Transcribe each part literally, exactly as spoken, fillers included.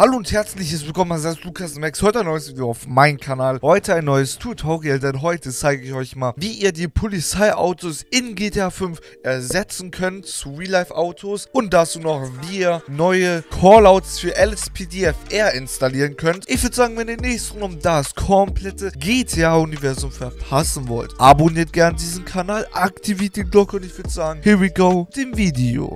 Hallo und herzliches Willkommen, mein Name ist Lukas Max. Heute ein neues Video auf meinem Kanal. Heute ein neues Tutorial, denn heute zeige ich euch mal, wie ihr die Polizeiautos in G T A fünf ersetzen könnt zu Real-Life-Autos und dazu noch, wie ihr neue Callouts für L S P D F R installieren könnt. Ich würde sagen, wenn ihr nächsten um das komplette G T A-Universum verpassen wollt, abonniert gerne diesen Kanal, aktiviert die Glocke und ich würde sagen, here we go, dem Video.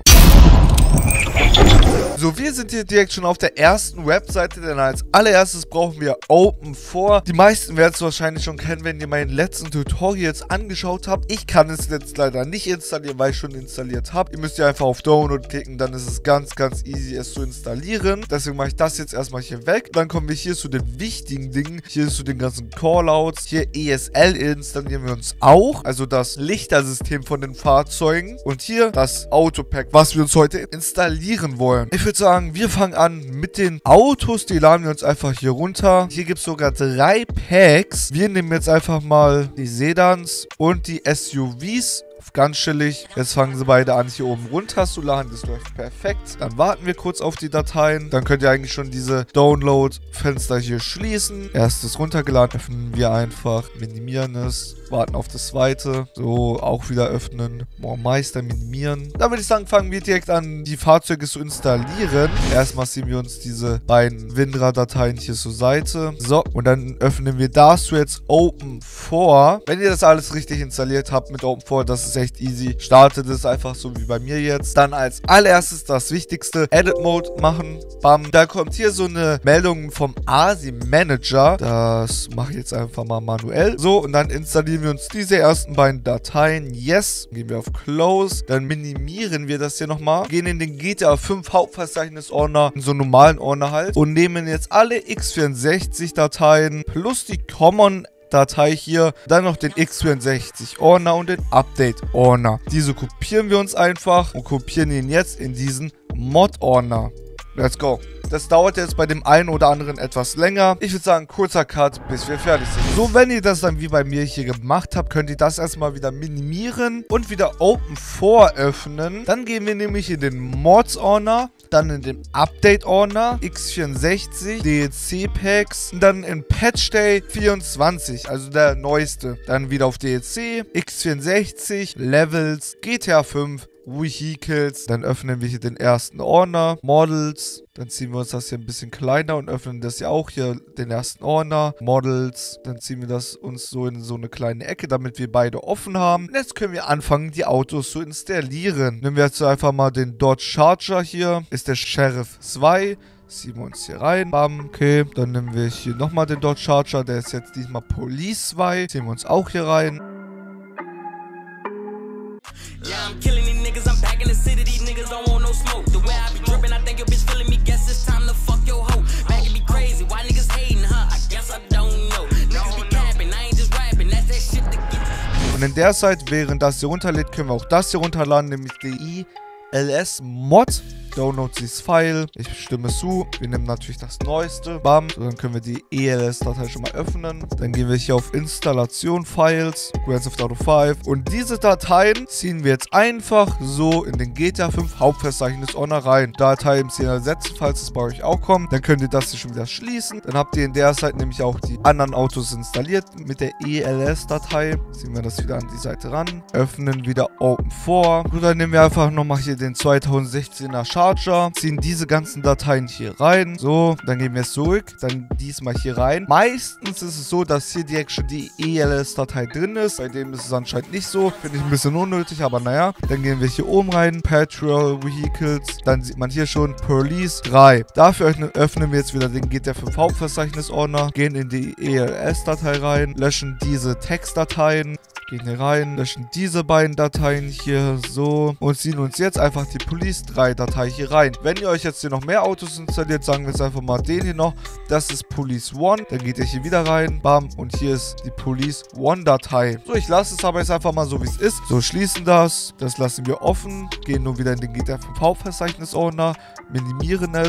So, wir sind hier direkt schon auf der ersten Webseite, denn als allererstes brauchen wir Open four. Die meisten werden es wahrscheinlich schon kennen, wenn ihr meinen letzten Tutorials angeschaut habt. Ich kann es jetzt leider nicht installieren, weil ich schon installiert habe. Ihr müsst ja einfach auf Download klicken, dann ist es ganz, ganz easy, es zu installieren. Deswegen mache ich das jetzt erstmal hier weg. Dann kommen wir hier zu den wichtigen Dingen. Hier zu den ganzen Callouts. Hier E S L installieren wir uns auch, also das Lichtersystem von den Fahrzeugen. Und hier das Autopack, was wir uns heute installieren wollen. Ich würde sagen, wir fangen an mit den Autos. Die laden wir uns einfach hier runter. Hier gibt es sogar drei Packs. Wir nehmen jetzt einfach mal die Sedans und die S U Vs. Ganz chillig. Jetzt fangen sie beide an, hier oben runter zu laden. Das läuft perfekt. Dann warten wir kurz auf die Dateien. Dann könnt ihr eigentlich schon diese Download-Fenster hier schließen. Erstes runtergeladen. Öffnen wir einfach. Minimieren es. Warten auf das zweite. So, auch wieder öffnen. More Meister minimieren. Dann würde ich sagen, fangen wir direkt an, die Fahrzeuge zu installieren. Erstmal ziehen wir uns diese beiden WinRAR-Dateien hier zur Seite. So, und dann öffnen wir dazu jetzt Open four. Wenn ihr das alles richtig installiert habt mit Open four, das ist echt easy. Startet es einfach so wie bei mir jetzt. Dann als allererstes das Wichtigste, Edit Mode machen. Bam. Da kommt hier so eine Meldung vom A S I Manager. Das mache ich jetzt einfach mal manuell. So, und dann installieren wir uns diese ersten beiden Dateien. Yes. Gehen wir auf Close. Dann minimieren wir das hier nochmal. Gehen in den G T A fünf Hauptverzeichnis-Ordner, in so einen normalen Ordner halt. Und nehmen jetzt alle x vierundsechzig Dateien plus die Common Datei hier, dann noch den x vierundsechzig Ordner und den Update Ordner. Diese kopieren wir uns einfach und kopieren ihn jetzt in diesen Mod Ordner. Let's go. Das dauert jetzt bei dem einen oder anderen etwas länger. Ich würde sagen, kurzer Cut, bis wir fertig sind. So, wenn ihr das dann wie bei mir hier gemacht habt, könnt ihr das erstmal wieder minimieren und wieder Open four öffnen. Dann gehen wir nämlich in den Mods-Ordner, dann in den Update-Ordner, x vierundsechzig, D L C-Packs, dann in Patch Day vierundzwanzig, also der neueste. Dann wieder auf D L C, x vierundsechzig, Levels, G T A fünf, Vehicles, dann öffnen wir hier den ersten Ordner, Models, dann ziehen wir uns das hier ein bisschen kleiner und öffnen das ja auch hier, den ersten Ordner, Models, dann ziehen wir das uns so in so eine kleine Ecke, damit wir beide offen haben. Und jetzt können wir anfangen, die Autos zu installieren. Nehmen wir jetzt einfach mal den Dodge Charger hier, ist der Sheriff zwei. Ziehen wir uns hier rein. Bam. Okay. Dann nehmen wir hier nochmal den Dodge Charger. Der ist jetzt diesmal Police zwei. Ziehen wir uns auch hier rein. Yeah, I'm killing these niggas, I'm back in the city, these niggas don't want no smoke. The way I be dripping, I think your bitch feeling me, guess it's time to fuck your hoe. Back and be crazy, why niggas hating, huh? I guess I don't know. Niggas be capping, I ain't just rapping, that's that shit that get. Und in der Zeit, während das hier runterlädt, können wir auch das hier runterladen, nämlich die I L S Mod. Download dieses File. Ich stimme zu. Wir nehmen natürlich das neueste. Bam. So, dann können wir die E L S-Datei schon mal öffnen. Dann gehen wir hier auf Installation Files, Grand Theft Auto fünf. Und diese Dateien ziehen wir jetzt einfach so in den G T A fünf Hauptverzeichnis-Ordner rein. Datei im C N ersetzen, falls es bei euch auch kommt. Dann könnt ihr das hier schon wieder schließen. Dann habt ihr in der Zeit nämlich auch die anderen Autos installiert mit der E L S-Datei. Ziehen wir das wieder an die Seite ran. Öffnen wieder Open four. Und dann nehmen wir einfach nochmal hier den zweitausendsechzehner Charger. Ziehen diese ganzen Dateien hier rein. So, dann gehen wir zurück. Dann diesmal hier rein. Meistens ist es so, dass hier direkt schon die E L S-Datei drin ist. Bei dem ist es anscheinend nicht so. Finde ich ein bisschen unnötig, aber naja. Dann gehen wir hier oben rein. Patrol Vehicles. Dann sieht man hier schon Police drei. Dafür öffnen wir jetzt wieder den G T A fünf Hauptverzeichnis-Ordner. Gehen in die E L S-Datei rein. Löschen diese Textdateien. Gehen hier rein, löschen diese beiden Dateien hier so und ziehen uns jetzt einfach die Police drei Datei hier rein. Wenn ihr euch jetzt hier noch mehr Autos installiert, sagen wir jetzt einfach mal den hier noch. Das ist Police eins. Dann geht ihr hier wieder rein. Bam. Und hier ist die Police eins Datei. So, ich lasse es aber jetzt einfach mal so, wie es ist. So, schließen das. Das lassen wir offen. Gehen nun wieder in den G T A fünf Hauptverzeichnis-Ordner. Minimieren es.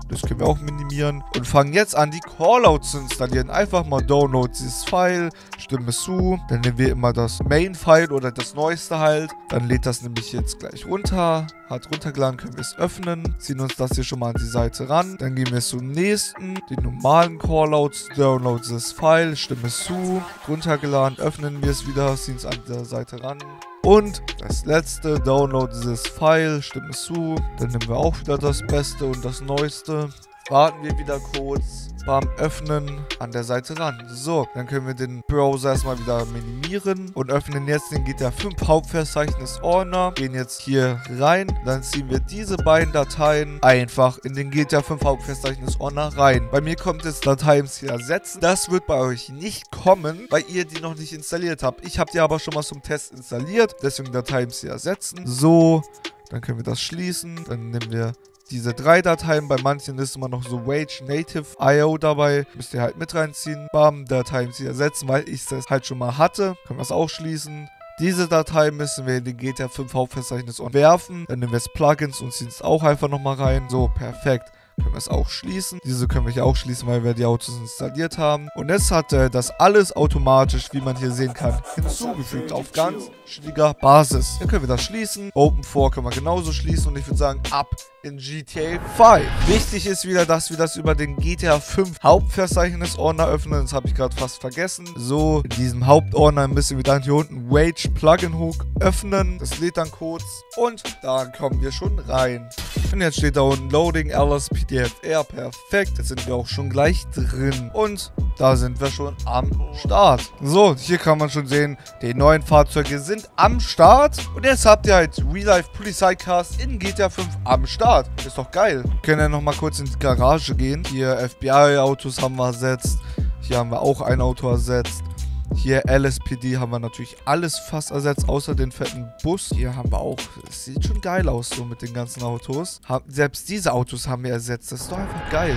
Das können wir auch minimieren. Und fangen jetzt an, die Callouts zu installieren. Einfach mal download dieses File, stimme zu. Dann nehmen wir immer das Main-File oder das neueste halt. Dann lädt das nämlich jetzt gleich runter. Hat runtergeladen, können wir es öffnen. Ziehen uns das hier schon mal an die Seite ran. Dann gehen wir zum nächsten. Die normalen Callouts. Download this File, stimme zu. Runtergeladen, öffnen wir es wieder. Ziehen es an der Seite ran. Und das letzte, download this File, stimme zu. Dann nehmen wir auch wieder das Beste und das Neueste. Warten wir wieder kurz. Beim Öffnen an der Seite ran. So, dann können wir den Browser erstmal wieder minimieren und öffnen jetzt den G T A fünf Hauptverzeichnis-Ordner. Gehen jetzt hier rein. Dann ziehen wir diese beiden Dateien einfach in den G T A fünf Hauptverzeichnis-Ordner rein. Bei mir kommt jetzt Dateien hier ersetzen. Das wird bei euch nicht kommen, weil ihr die noch nicht installiert habt. Ich habe die aber schon mal zum Test installiert. Deswegen Dateien hier ersetzen. So, dann können wir das schließen. Dann nehmen wir diese drei Dateien. Bei manchen ist immer noch so Wage Native I O dabei. Müsst ihr halt mit reinziehen. Bam, Dateien hier ersetzen, weil ich das halt schon mal hatte. Können wir es auch schließen. Diese Datei müssen wir in den G T A fünf Hauptverzeichnis werfen. Dann nehmen wir jetzt Plugins und ziehen es auch einfach nochmal rein. So, perfekt. Können wir es auch schließen. Diese können wir hier auch schließen, weil wir die Autos installiert haben. Und jetzt hat er das alles automatisch, wie man hier sehen kann, hinzugefügt auf ganz stetiger Basis. Dann können wir das schließen. Open for können wir genauso schließen. Und ich würde sagen, ab in G T A fünf. Wichtig ist wieder, dass wir das über den G T A fünf Hauptverzeichnis-Ordner öffnen. Das habe ich gerade fast vergessen. So, in diesem Hauptordner müssen wir dann hier unten Wage Plugin Hook öffnen. Das lädt dann kurz. Und da kommen wir schon rein. Und jetzt steht da unten Loading L S P D F R. Perfekt. Jetzt sind wir auch schon gleich drin. Und da sind wir schon am Start. So, hier kann man schon sehen, die neuen Fahrzeuge sind am Start. Und jetzt habt ihr halt Real Life Polizeicars in G T A fünf am Start. Ist doch geil. Wir können ja nochmal kurz in die Garage gehen. Hier F B I-Autos haben wir ersetzt. Hier haben wir auch ein Auto ersetzt. Hier L S P D haben wir natürlich alles fast ersetzt, außer den fetten Bus. Hier haben wir auch, es sieht schon geil aus so mit den ganzen Autos. Hab, selbst diese Autos haben wir ersetzt. Das ist doch einfach geil.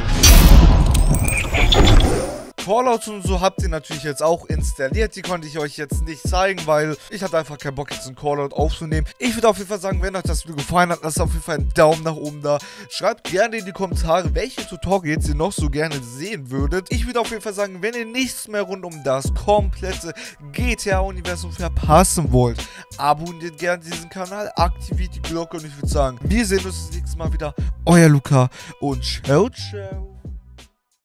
Callouts und so habt ihr natürlich jetzt auch installiert. Die konnte ich euch jetzt nicht zeigen, weil ich hatte einfach keinen Bock, jetzt einen Callout aufzunehmen. Ich würde auf jeden Fall sagen, wenn euch das Video gefallen hat, lasst auf jeden Fall einen Daumen nach oben da. Schreibt gerne in die Kommentare, welche Tutorials ihr noch so gerne sehen würdet. Ich würde auf jeden Fall sagen, wenn ihr nichts mehr rund um das komplette G T A-Universum verpassen wollt, abonniert gerne diesen Kanal, aktiviert die Glocke und ich würde sagen, wir sehen uns das nächste Mal wieder. Euer Luca und ciao, ciao.